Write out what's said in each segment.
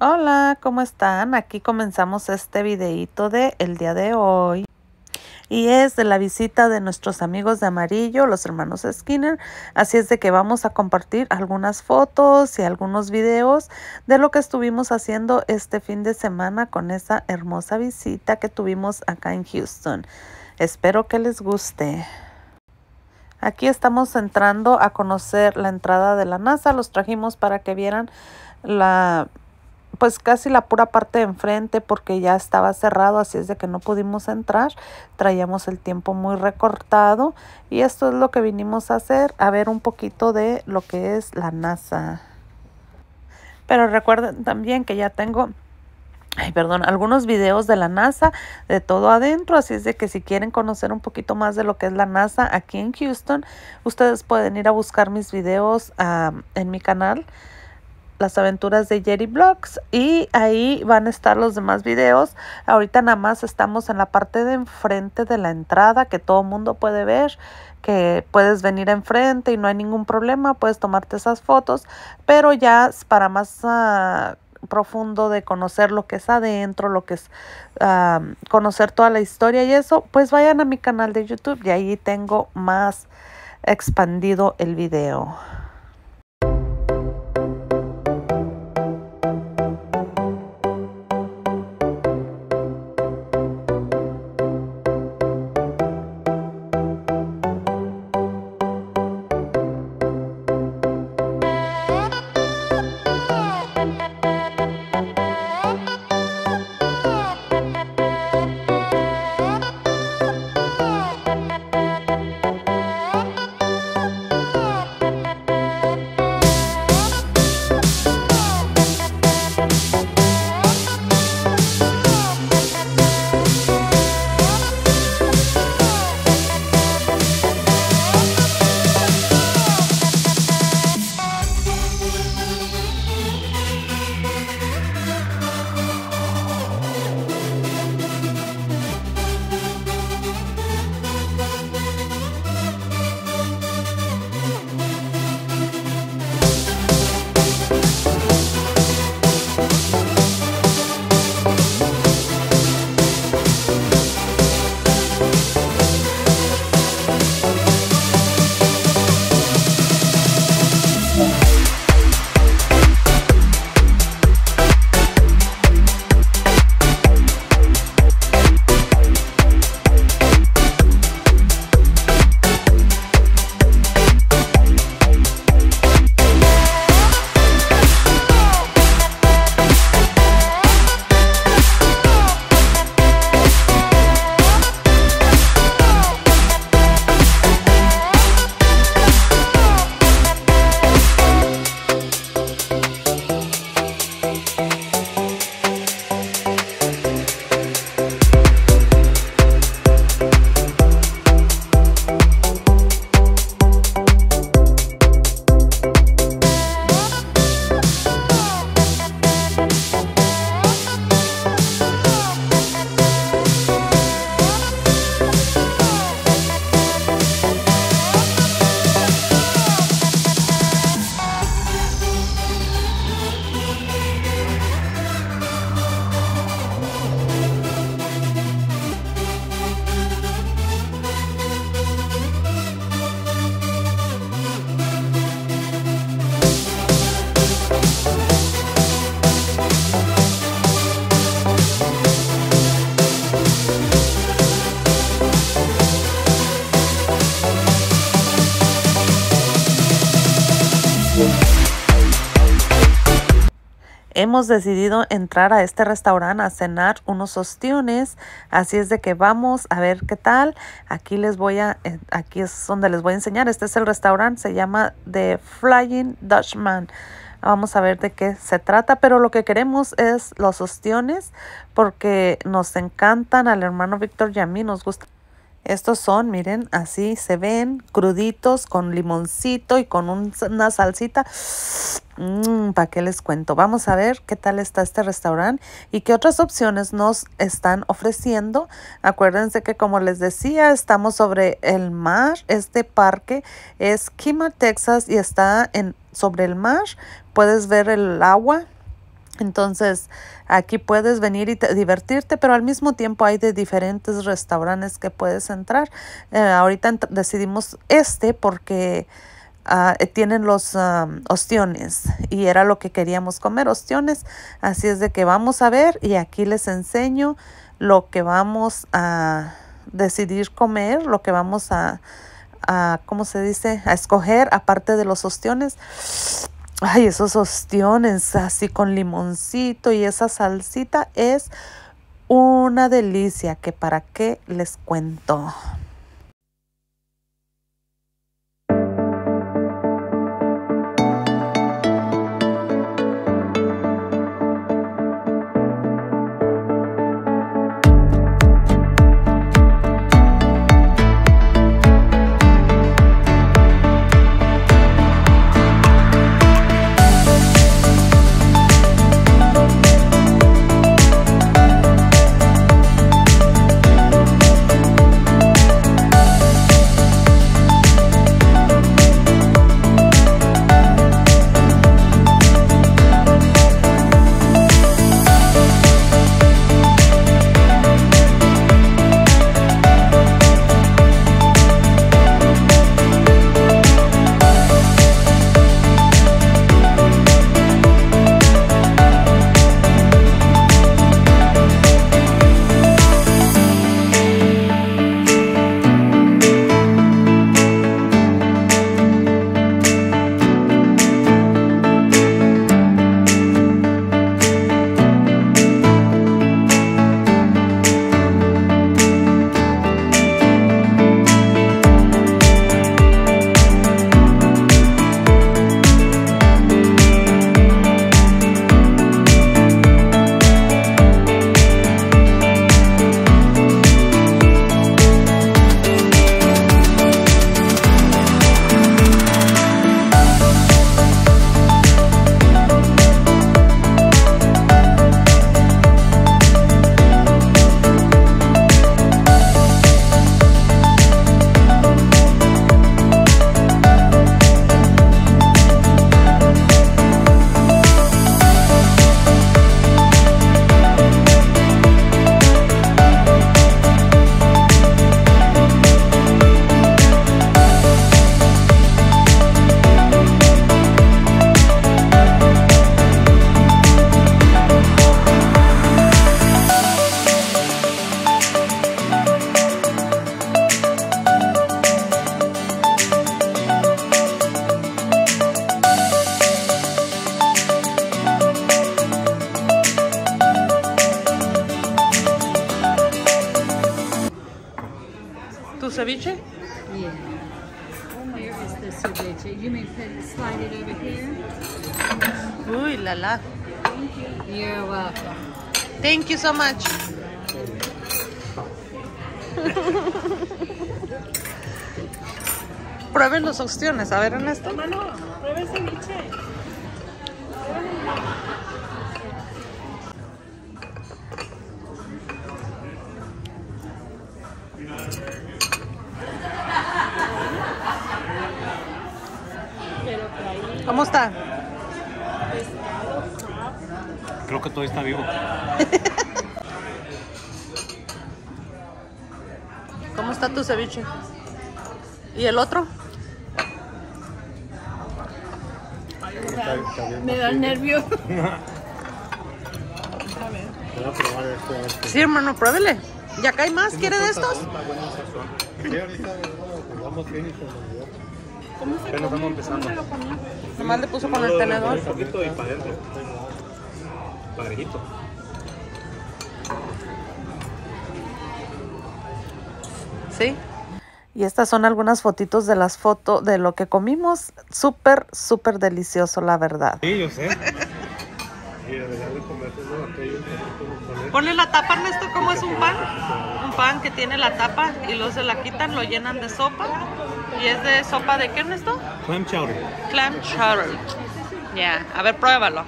Hola, ¿cómo están? Aquí comenzamos este videíto de el día de hoy. Y es de la visita de nuestros amigos de amarillo, los hermanos Skinner. Así es de que vamos a compartir algunas fotos y algunos videos de lo que estuvimos haciendo este fin de semana con esa hermosa visita que tuvimos acá en Houston. Espero que les guste. Aquí estamos entrando a conocer la entrada de la NASA. Los trajimos para que vieran pues casi la pura parte de enfrente porque ya estaba cerrado, así es de que no pudimos entrar. Traíamos el tiempo muy recortado y esto es lo que vinimos a hacer, a ver un poquito de lo que es la NASA. Pero recuerden también que ya tengo algunos videos de la NASA, de todo adentro, así es de que si quieren conocer un poquito más de lo que es la NASA aquí en Houston, ustedes pueden ir a buscar mis videos en mi canal, Las Aventuras de Jerry Vlogs, y ahí van a estar los demás videos. Ahorita nada más estamos en la parte de enfrente de la entrada que todo el mundo puede ver, que puedes venir enfrente y no hay ningún problema, puedes tomarte esas fotos, pero ya para más profundo de conocer lo que es adentro, lo que es conocer toda la historia y eso, pues vayan a mi canal de YouTube y ahí tengo más expandido el video. Hemos decidido entrar a este restaurante a cenar unos ostiones, así es de que vamos a ver qué tal. Aquí es donde les voy a enseñar. Este es el restaurante, se llama The Flying Dutchman. Vamos a ver de qué se trata, pero lo que queremos es los ostiones porque nos encantan, al hermano Víctor y a mí nos gusta. Estos son, miren, así se ven, cruditos, con limoncito y con una salsita. ¿Para qué les cuento? Vamos a ver qué tal está este restaurante y qué otras opciones nos están ofreciendo. Acuérdense que, como les decía, estamos sobre el mar. Este parque es Kemah, Texas, y está sobre el mar. Puedes ver el agua Entonces, aquí puedes venir y divertirte, pero al mismo tiempo hay de diferentes restaurantes que puedes entrar. Ahorita decidimos porque tienen los ostiones y era lo que queríamos comer, ostiones. Así es de que vamos a ver y aquí les enseño lo que vamos a decidir comer, lo que vamos ¿cómo se dice? A escoger aparte de los ostiones. Ay, esos ostiones así con limoncito y esa salsita es una delicia que para qué les cuento. ¿Tu ceviche? Yeah. Here is the ceviche. You may slide it over here. Uy, la la. You're welcome. Thank you so much. Prueben los ostiones. A ver, Ernesto. Hermano, pruebe el ceviche. ¿Cómo está? Creo que todavía está vivo. ¿Cómo está tu ceviche? ¿Y el otro? Me da nervios. Voy a probar esto. Sí, hermano, pruébele. ¿Y acá hay más? ¿Quiere de estos? Sí, ahorita vamos bien y se nos olvidó. ¿Cómo se Apenas come? estamos empezando. ¿Cómo se lo comí? Nomás le puso con el tenedor. Un poquito y para adentro. Parejito. Sí. Y estas son algunas fotitos de las fotos de lo que comimos. Súper, súper delicioso, la verdad. Sí, yo sé. Y debería de comerse eso aquello. Ponle la tapa, Ernesto, ¿cómo es un pan? Un pan que tiene la tapa y luego se la quitan, lo llenan de sopa. ¿Y es de sopa de qué, Ernesto? Clam chowder. Clam chowder. Ya, a ver, pruébalo.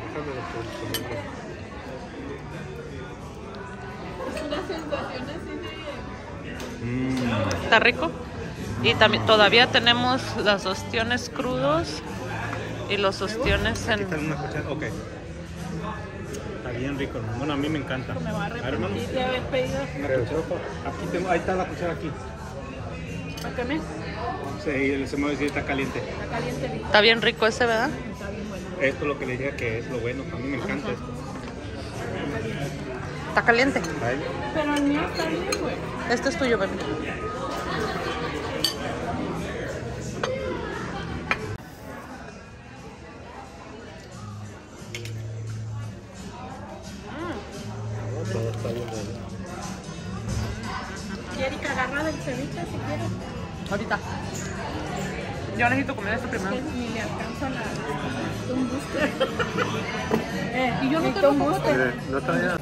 Está rico. Y también todavía tenemos los ostiones crudos y los ostiones en... Quitan una cuchara. Ok. Está bien rico, hermano. Bueno, a mí me encanta. Me va a ver, hermano. arrepentir de haber pedido. Una cuchara, aquí tengo, ahí está la cuchara aquí. ¿Para qué me? Sí, se me va a decir, está caliente. Está caliente rico. Está bien rico ese, ¿verdad? Está bien bueno. Esto es lo que le diría que es lo bueno. A mí me encanta esto. Está caliente. Ahí. Pero el mío está bien bueno. Este es tuyo, bebé. Todo está bien bueno. Y Erika, agarra del ceviche si quieres. Ahorita. Yo necesito comer esto primero. Que ni le alcanza la tumbuste. Y yo no Mi tengo tumbuste. popote. Mire, no traía.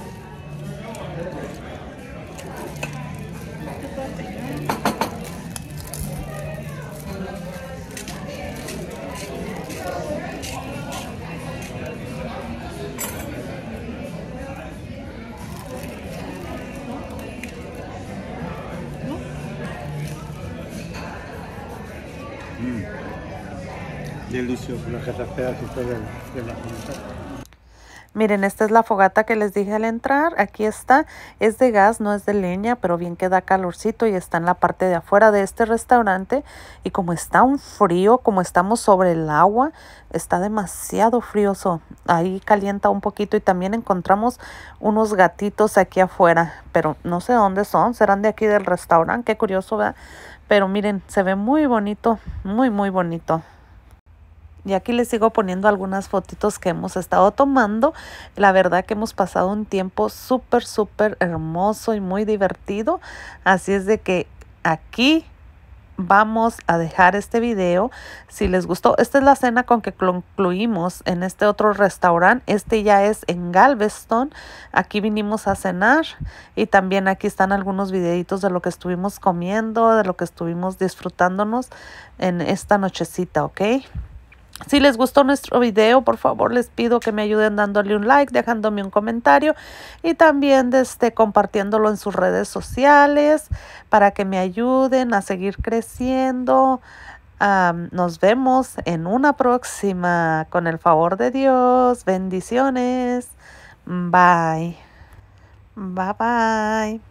Delicioso, una casa pedacito de la comida. Miren, esta es la fogata que les dije al entrar. Aquí está. Es de gas, no es de leña, pero bien que da calorcito y está en la parte de afuera de este restaurante. Y como está un frío, como estamos sobre el agua, está demasiado frioso. Ahí calienta un poquito y también encontramos unos gatitos aquí afuera, pero no sé dónde son. Serán de aquí del restaurante. Qué curioso, ¿verdad? Pero miren, se ve muy bonito, muy, muy bonito. Y aquí les sigo poniendo algunas fotitos que hemos estado tomando. La verdad que hemos pasado un tiempo súper, súper hermoso y muy divertido. Así es de que aquí vamos a dejar este video. Si les gustó, esta es la cena con que concluimos en este otro restaurante. Este ya es en Galveston. Aquí vinimos a cenar y también aquí están algunos videitos de lo que estuvimos comiendo, de lo que estuvimos disfrutándonos en esta nochecita, ¿ok? Si les gustó nuestro video, por favor les pido que me ayuden dándole un like, dejándome un comentario y también compartiéndolo en sus redes sociales para que me ayuden a seguir creciendo. Nos vemos en una próxima. Con el favor de Dios. Bendiciones. Bye. Bye bye.